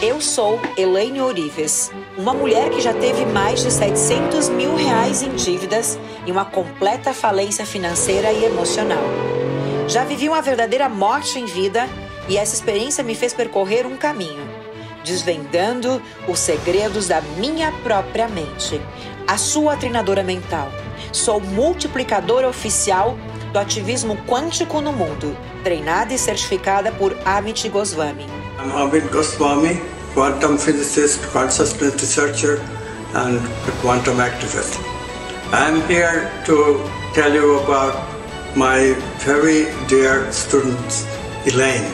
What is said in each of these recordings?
Eu sou Elaine Orives, uma mulher que já teve mais de R$700 mil em dívidas e uma completa falência financeira e emocional. Já vivi uma verdadeira morte em vida e essa experiência me fez percorrer um caminho, desvendando os segredos da minha própria mente. A sua treinadora mental. Sou multiplicadora oficial do ativismo quântico no mundo, treinada e certificada por Amit Goswami. I'm Amit Goswami, quantum physicist, consciousness researcher, and quantum activist. I'm here to tell you about my very dear student, Elaine,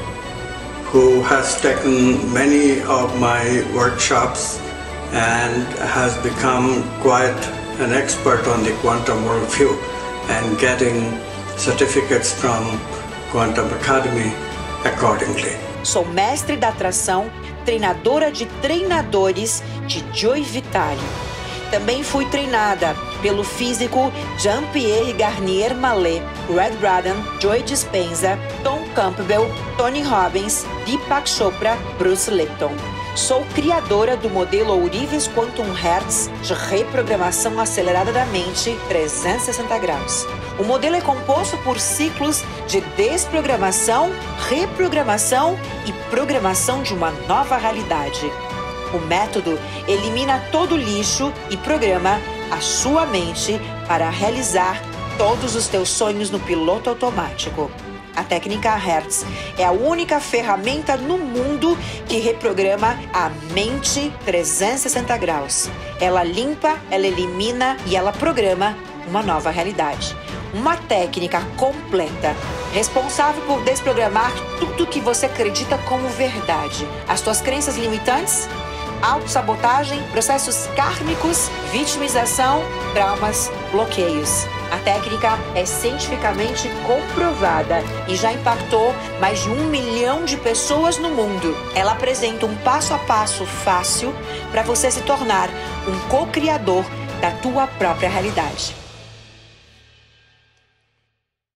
who has taken many of my workshops and has become quite an expert on the quantum worldview and getting certificates from Quantum Academy accordingly. Sou mestre da atração, treinadora de treinadores de Joy Vitale. Também fui treinada pelo físico Jean-Pierre Garnier Mallet, Red Braden, Joy Dispenza, Tom Campbell, Tony Robbins, Deepak Chopra, Bruce Lipton. Sou criadora do modelo Orives Quantum Hertz de reprogramação acelerada da mente 360 graus. O modelo é composto por ciclos de desprogramação, reprogramação e programação de uma nova realidade. O método elimina todo o lixo e programa a sua mente para realizar todos os teus sonhos no piloto automático. A técnica Hertz é a única ferramenta no mundo que reprograma a mente 360 graus. Ela limpa, ela elimina e ela programa uma nova realidade. Uma técnica completa, responsável por desprogramar tudo que você acredita como verdade. As suas crenças limitantes, autossabotagem, processos kármicos, vitimização, traumas, bloqueios. A técnica é cientificamente comprovada e já impactou mais de 1 milhão de pessoas no mundo. Ela apresenta um passo a passo fácil para você se tornar um co-criador da tua própria realidade.